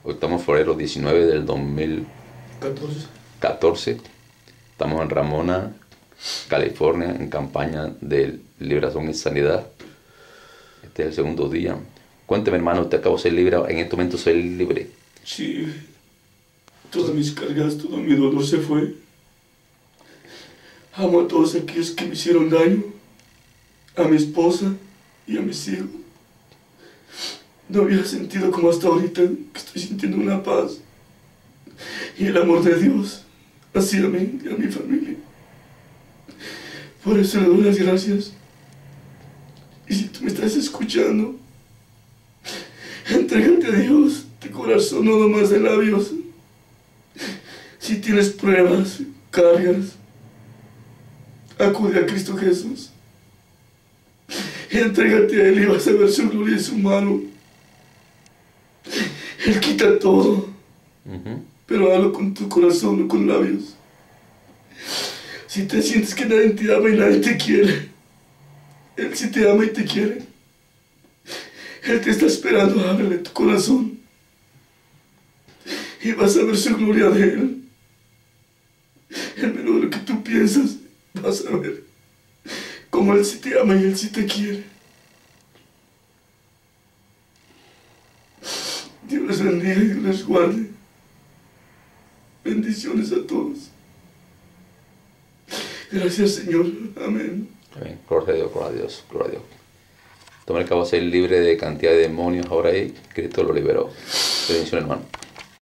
Hoy estamos en febrero 19 del 2014. Estamos en Ramona, California, en campaña de liberación y sanidad. Este es el segundo día. Cuénteme, hermano, usted acabó de ser libre. En este momento soy libre. Sí, todas mis cargas, todo mi dolor se fue. Amo a todos aquellos que me hicieron daño, a mi esposa y a mis hijos. No había sentido como hasta ahorita, que estoy sintiendo una paz y el amor de Dios hacia mí y a mi familia. Por eso le doy las gracias. Y si tú me estás escuchando, entrégate a Dios de corazón, no nomás de labios. Si tienes pruebas, cargas, acude a Cristo Jesús. Entrégate a Él y vas a ver su gloria y su mano. Él quita todo, pero hazlo con tu corazón, no con labios. Si te sientes que nadie te ama y nadie te quiere, Él sí te ama y te quiere. Él te está esperando, ábrele tu corazón y vas a ver su gloria de Él. En menos de lo que tú piensas, vas a ver cómo Él sí te ama y Él sí te quiere. Dios les bendiga y Dios les guarde. Bendiciones a todos. Gracias, Señor. Amén. Amén. Gloria a Dios, gloria a Dios, gloria a Dios. Toma el cabo de ser libre de cantidad de demonios ahora ahí. Cristo lo liberó. Bendición, hermano.